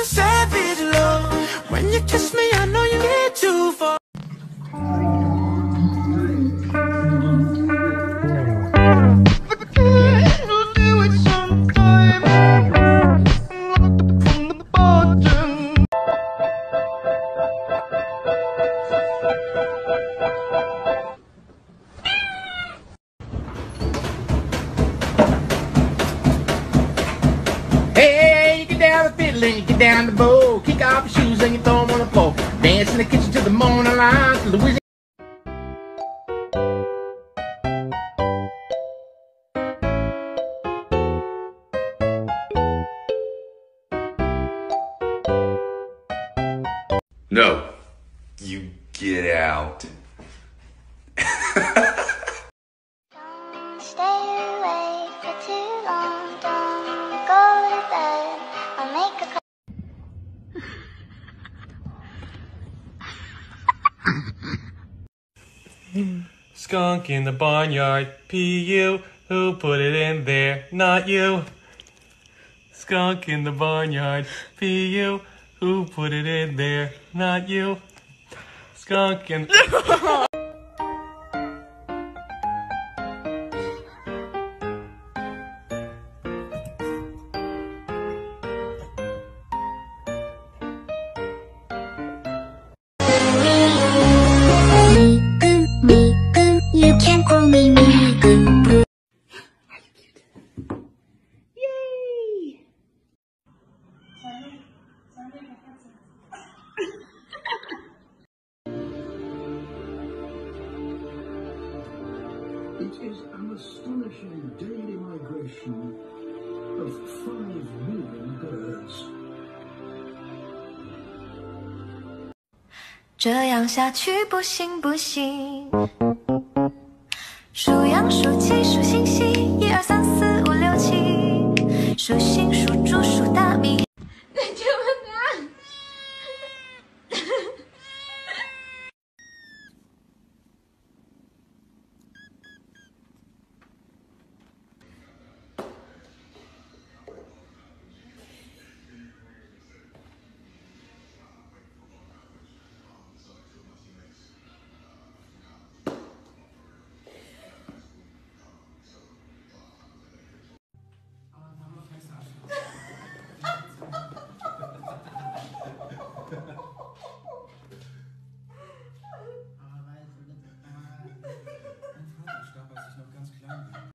savage love. When you kiss me, I know you get too far. Hey, you get down the fiddle and you get down the bow. Kick off your shoes and you throw them on the floor. Dance in the kitchen till the morning light. Louisiana. No, you get out. Don't stay awake for too long. Don't go to bed. I'll make a Skunk in the barnyard, P.U. Who put it in there? Not you. Skunk in the barnyard, P.U. Who put it in there? Not you. Skunk in... You can't call me Megan. Yay! It is an astonishing daily migration of 5 million birds. 这样下去不行不行，数羊数鸡数星星。